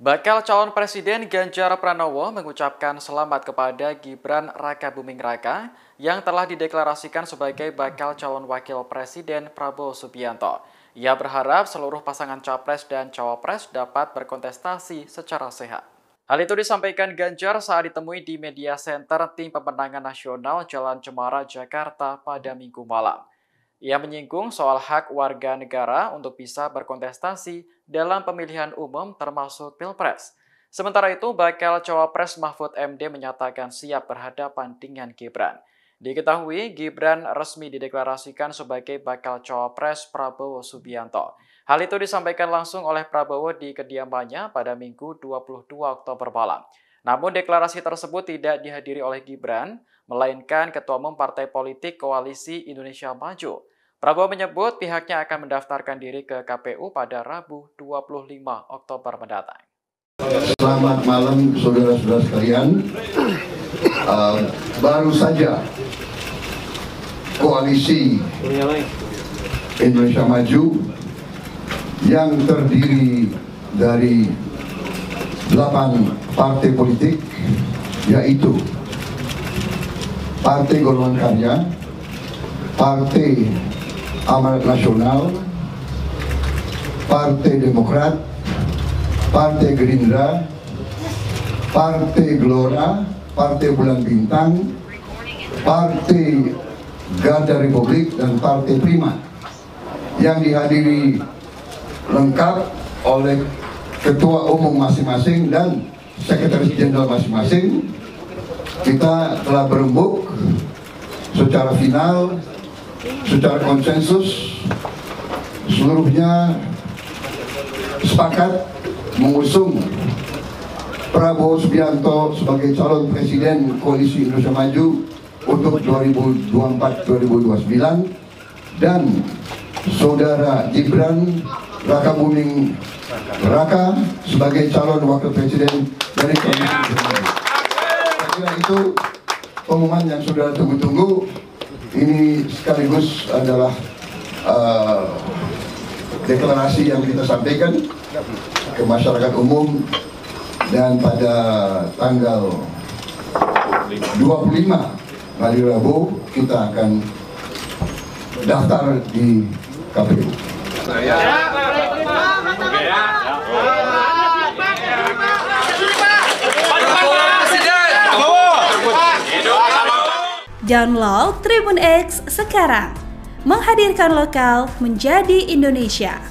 Bakal calon Presiden Ganjar Pranowo mengucapkan selamat kepada Gibran Rakabuming Raka yang telah dideklarasikan sebagai bakal calon Wakil Presiden Prabowo Subianto. Ia berharap seluruh pasangan Capres dan Cawapres dapat berkontestasi secara sehat. Hal itu disampaikan Ganjar saat ditemui di Media Center Tim Pemenangan Nasional Jalan Cemara, Jakarta pada Minggu malam. Ia menyinggung soal hak warga negara untuk bisa berkontestasi dalam pemilihan umum termasuk Pilpres. Sementara itu, bakal Cawapres Mahfud MD menyatakan siap berhadapan dengan Gibran. Diketahui, Gibran resmi dideklarasikan sebagai bakal Cawapres Prabowo Subianto. Hal itu disampaikan langsung oleh Prabowo di kediamannya pada Minggu 22 Oktober malam. Namun deklarasi tersebut tidak dihadiri oleh Gibran, melainkan Ketua Umum Partai Politik Koalisi Indonesia Maju. Prabowo menyebut pihaknya akan mendaftarkan diri ke KPU pada Rabu 25 Oktober mendatang. Selamat malam saudara-saudara sekalian. Baru saja Koalisi Indonesia Maju yang terdiri dari 8 partai politik, yaitu Partai Golongan Karya, Partai Amanat Nasional, Partai Demokrat, Partai Gerindra, Partai Gelora, Partai Bulan Bintang, Partai Garda Republik, dan Partai Prima, yang dihadiri lengkap oleh Ketua Umum masing-masing dan Sekretaris Jenderal masing-masing. Kita telah berembuk secara final, secara konsensus, seluruhnya sepakat mengusung Prabowo Subianto sebagai calon Presiden Koalisi Indonesia Maju untuk 2024-2029 dan Saudara Gibran Rakabuming Raka sebagai calon Wakil Presiden dari Koalisi Indonesia Maju. Saya kira itu pengumuman yang sudah tunggu-tunggu. Ini sekaligus adalah deklarasi yang kita sampaikan ke masyarakat umum, dan pada tanggal 25 hari Rabu kita akan daftar di KPU. Download Tribun X sekarang, menghadirkan lokal menjadi Indonesia.